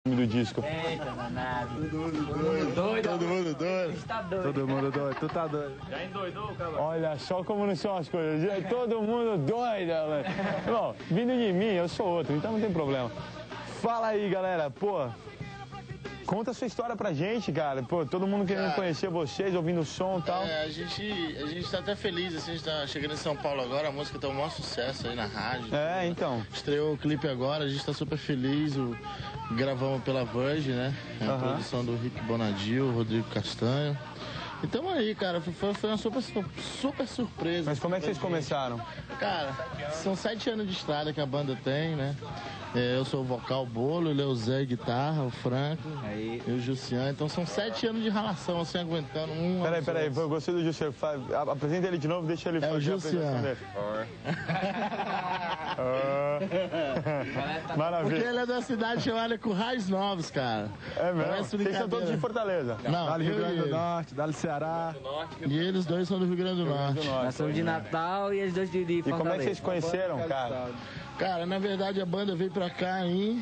do disco. Eita, danado. Todo mundo doido. Todo mundo doido. Tá doido. Todo mundo doido. Tu tá doido. Já endoidou, cara? Olha só como não são as coisas. Todo mundo doido, velho. Bom, vindo de mim, eu sou outro, então não tem problema. Fala aí, galera. Pô, conta a sua história pra gente, cara. Pô, todo mundo querendo conhecer vocês, ouvindo o som e tal. A gente tá até feliz, assim, a gente tá chegando em São Paulo agora, a música tá um maior sucesso aí na rádio. Então. Estreou o clipe agora, a gente tá super feliz, gravamos pela Verge, né? A produção do Rick Bonadil, Rodrigo Castanho. Então aí, cara, foi uma super surpresa. Mas como é que vocês começaram? Cara, são 7 anos de estrada que a banda tem, né? Eu sou o vocal, o Bolo, ele é o Zé, guitarra, o Franco, e o Jussian. Então são 7 anos de relação, assim, aguentando um... Peraí, eu gostei do Jussian. Apresenta ele de novo, deixa ele fazer a apresentação dele. Maravilha. Porque ele é da cidade chamada Currais Novos, cara. É mesmo? Vocês são todos de Fortaleza? Não, Dali Rio Grande do Norte, dali Ceará. E eles dois são do Rio Grande do Norte. Nós somos de Natal e eles dois de Fortaleza. E como é que vocês conheceram, cara? Cara, na verdade a banda veio pra cá em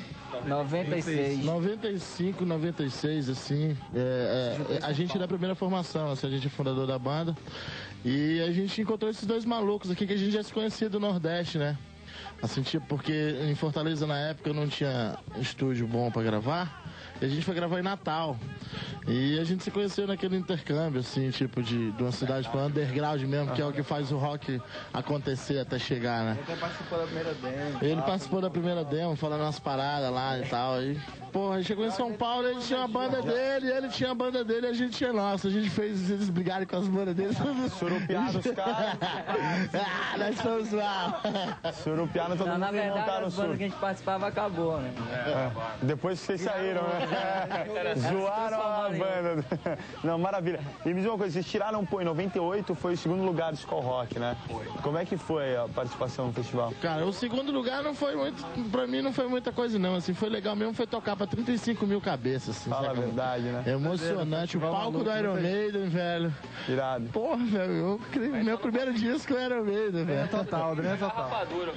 95, 96, assim. A gente é da primeira formação, assim, a gente é fundador da banda. E a gente encontrou esses dois malucos aqui que a gente já se conhecia do Nordeste, né? Assim, tipo, porque em Fortaleza na época não tinha estúdio bom pra gravar. E a gente foi gravar em Natal. E a gente se conheceu naquele intercâmbio, assim, tipo, de uma cidade pra underground mesmo, que é o que faz o rock acontecer até chegar, né? Ele participou da primeira demo. Ele participou da primeira demo, falando umas paradas lá e tal. E, porra, a gente chegou em São Paulo, ele tinha a banda dele, ele tinha a banda dele e a gente tinha a nossa. A gente fez eles brigarem com as bandas deles. Surupiaram os caras. Nós somos lá. Surupiaram todo mundo. Na verdade, montaram as bandas que a gente participava acabou, né? Depois que vocês saíram, né? Zoaram a banda. Não, maravilha. E me diz uma coisa, vocês tiraram, pô, em 98 foi o segundo lugar do Skol Rock, né? Foi. Como é que foi a participação no festival? Cara, o segundo lugar não foi muito, pra mim não foi muita coisa não, assim, foi legal mesmo, foi tocar pra 35 mil cabeças, assim. Fala a verdade, né? Emocionante, o palco do Iron Maiden, velho. Irado. Porra, velho, meu primeiro disco era Iron Maiden, velho. Total. Rapadura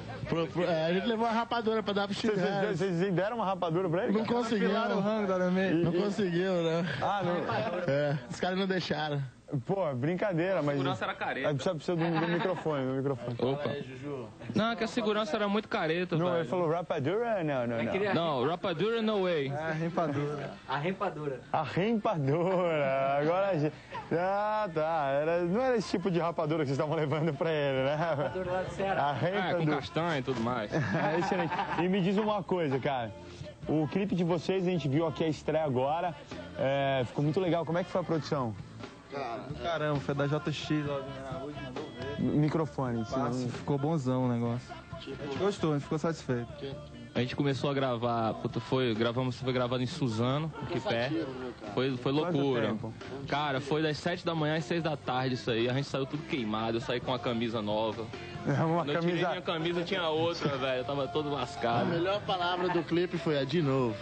a gente levou uma rapadura pra dar pro Chico. Vocês deram uma rapadura pra ele? Não conseguiu. Não conseguiu, né? Ah, não. Os caras não deixaram. Pô, brincadeira, mas... A segurança era careta. Precisa do microfone, Opa. Não, é que a segurança era muito careta, Não, velho. ele falou rapadura? Não. Não, rapadura no way. A rempadura. A rempadura. A rempadura. Agora... Ah, tá. Não era esse tipo de rapadura que vocês estavam levando pra ele, né? Rempadura lá do Ceará. A rempadura. Com castanha e tudo mais. Excelente. E me diz uma coisa, cara. O clipe de vocês, a gente viu aqui a estreia agora. Ficou muito legal. Como é que foi a produção? Caramba, foi da JX logo na rua, mandou ver. Microfone. Ficou bonzão o negócio. A gente gostou, a gente ficou satisfeito. A gente começou a gravar, foi gravado em Suzano, aqui perto. Foi loucura. Cara, foi das 7 da manhã às 6 da tarde isso aí. A gente saiu tudo queimado, eu saí com uma camisa nova. Não tirei minha camisa, tinha outra, velho. Eu tava todo lascado. A melhor palavra do clipe foi a de novo.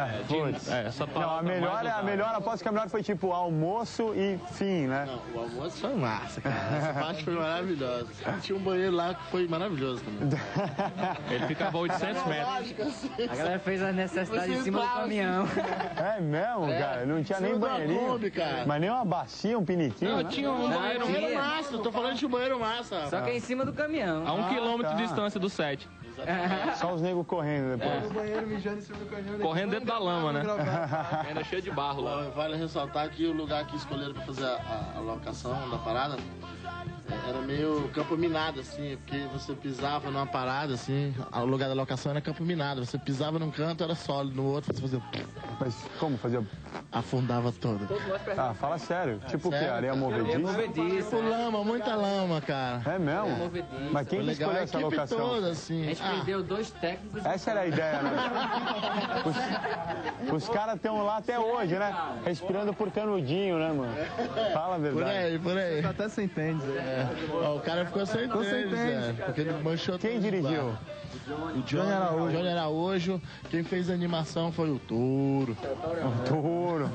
Essa palavra. Não, a melhor, após que a melhor foi tipo almoço e fim, né? Não, o almoço foi massa, cara. Essa parte foi maravilhosa. Tinha um banheiro lá que foi maravilhoso também. Ele ficava a 800 metros. A galera fez as necessidades em cima do caminhão. É mesmo, cara? Não tinha nem banheirinho. Kombi, cara. Mas nem uma bacia, um piniquinho, Não, né? tinha um banheiro massa, tô falando de um banheiro massa. Só que é em cima do caminhão. a 1 quilômetro de distância do set. Só os negros correndo depois. No banheiro mijando em cima do caminhão. Correndo dentro da lama, né? Ainda cheio de barro lá. Vale ressaltar que o lugar que escolheram pra fazer a locação da parada era meio campo minado, assim, porque você pisava numa parada, assim, o lugar da locação era campo minado. Você pisava num canto, era sólido, no outro você fazia... Mas como fazia? Afundava todo. Ah, fala sério. Tipo o quê? Areia movediça? Tipo lama, muita lama, cara. É mesmo? Mas quem que escolheu essa locação? Toda, assim. A gente perdeu 2 técnicos. Essa era a ideia, né? Os caras estão lá até hoje, né? Respirando por canudinho, né, mano? Fala a verdade. Por aí. Até se entende. Ó, o cara ficou sem tênis, porque ele manchou. Quem dirigiu? O Johnny Araújo. Quem fez a animação foi o Touro. O Touro.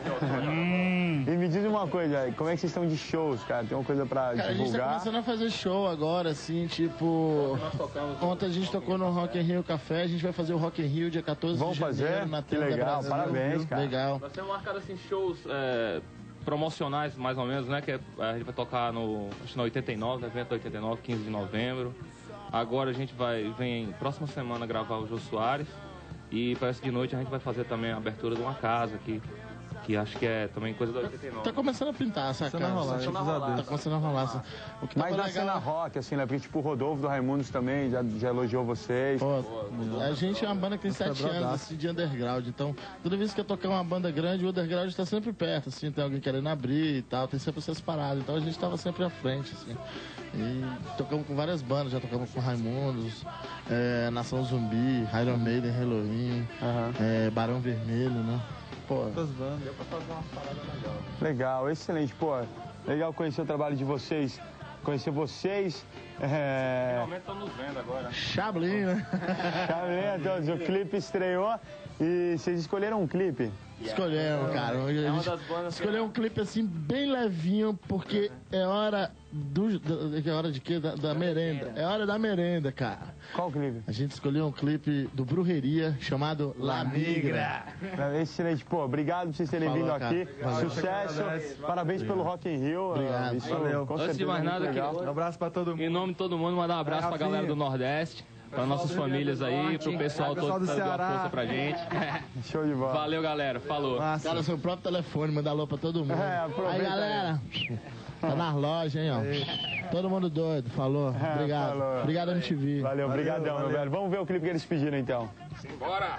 E me diz uma coisa, como é que vocês estão de shows, cara? Tem uma coisa pra Cara, a gente tá divulgar? começando a fazer show agora, assim, tipo... Ontem a gente tocou no Rock in Rio Café, a gente vai fazer o Rock in Rio dia 14 Vamos de janeiro. fazer? Na Que Tenda legal, Brasil. parabéns, cara. Legal. Vai ser marcado assim shows promocionais, mais ou menos, né? Que a gente vai tocar acho que na 89, evento da 89, 15 de novembro. Agora a gente vem próxima semana gravar o Jô Soares. E parece que de noite a gente vai fazer também a abertura de uma casa aqui. Que acho que é também coisa da 89. Tá começando a pintar essa casa. Tá começando a rolar. O que Mas tava na cena rock, assim, né? Porque, tipo, o Rodolfo do Raimundos também já elogiou vocês. Pô, a gente é uma banda que tem 7 anos, assim, de underground. Então, toda vez que eu tocar uma banda grande, o underground tá sempre perto, assim. Tem alguém querendo abrir e tal, tem sempre essas paradas. Então, a gente tava sempre à frente, assim. E tocamos com várias bandas, já tocamos com Raimundos, Nação Zumbi, Iron Maiden, Halloween, Barão Vermelho, né? Pô, Deu pra fazer uma parada legal. Legal, excelente. Pô, legal conhecer o trabalho de vocês. Conhecer vocês. Finalmente estão nos vendo agora. Chablin, né? Tá vendo? O clipe estreou e vocês escolheram um clipe. Escolhemos, cara. É uma das bandas. Escolheu um clipe assim bem levinho, porque é hora é hora de quê? Da merenda. É hora da merenda, cara. Qual clipe? A gente escolheu um clipe do Brujeria chamado La Migra. Excelente. Pô, obrigado por vocês terem Falou, vindo cara. aqui. Valeu. Sucesso. Parabéns pelo Rock in Rio. Obrigado. Isso, Valeu. com Antes de certeza, mais é muito nada, legal. Um abraço pra todo mundo. Em nome de todo mundo, mandar um abraço pra galera do Nordeste, pra nossas famílias aí, pro pessoal todo do que deu a Ceará. força pra gente. Show de bola. Valeu, galera. Falou. Massa. Cara, seu próprio telefone, mandar alô pra todo mundo. Aproveita Aí, galera. Tá nas lojas, hein, ó. Todo mundo doido. Falou. Obrigado. Falou. Obrigado, MTV. Valeu, obrigadão, meu valeu. velho. Vamos ver o clipe que eles pediram, então. Bora!